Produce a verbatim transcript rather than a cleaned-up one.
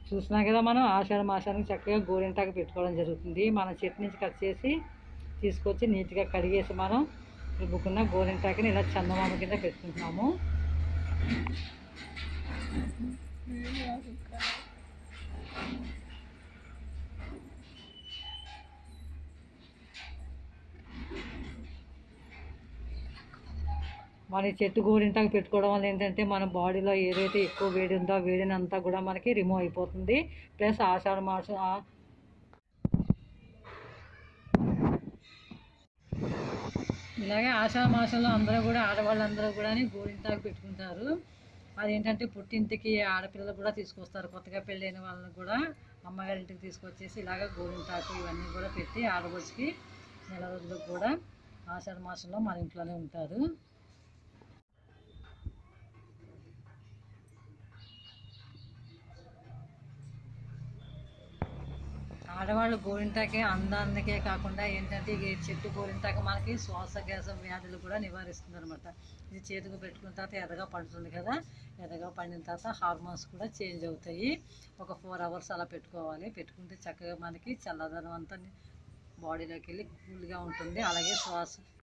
చూసినా కదా మనం ఆషాఢ మాసానికి చక్కగా గోరింటాకు పెట్టుకోవడం జరుగుతుంది. మన చెట్టు నుంచి కట్ చేసి తీసుకొచ్చి నీట్గా కడిగేసి మనం రుబ్బుకున్న గోరింటాకుని ఇలా చందమామ కింద పెట్టుకుంటున్నాము. మన చెట్టు గోరింటాకు పెట్టుకోవడం వల్ల ఏంటంటే మన బాడీలో ఏదైతే ఎక్కువ వేడి ఉందో ఆ వేడిని అంతా కూడా మనకి రిమూవ్ అయిపోతుంది. ప్లస్ ఆషాఢ మాసం ఇలాగే ఆషాఢ మాసంలో అందరూ కూడా ఆడవాళ్ళందరూ కూడా గోరింటాకు పెట్టుకుంటారు. అదేంటంటే పుట్టింటికి ఆడపిల్లలు కూడా తీసుకొస్తారు. కొత్తగా పెళ్ళైన వాళ్ళని కూడా అమ్మగారింటికి తీసుకొచ్చేసి ఇలాగ గోరింటాకు ఇవన్నీ కూడా పెట్టి ఆడపడుచుకి నెల రోజులకు కూడా ఆషాఢ మాసంలో మన ఇంట్లోనే ఉంటారు. ఆడవాళ్ళు గోరింటాకే అందానికే కాకుండా ఏంటంటే ఈ చెట్టు గోరింటాకు మనకి శ్వాసకోశ వ్యాధులు కూడా నివారిస్తుంది అనమాట. ఇది చేతికి పెట్టుకున్న తర్వాత ఎర్రగా పండుతుంది కదా, ఎర్రగా పండిన తర్వాత హార్మోన్స్ కూడా చేంజ్ అవుతాయి. ఒక ఫోర్ అవర్స్ అలా పెట్టుకోవాలి. పెట్టుకుంటే చక్కగా మనకి చల్లదనం అంతా బాడీలోకి వెళ్ళి కూల్గా ఉంటుంది. అలాగే శ్వాస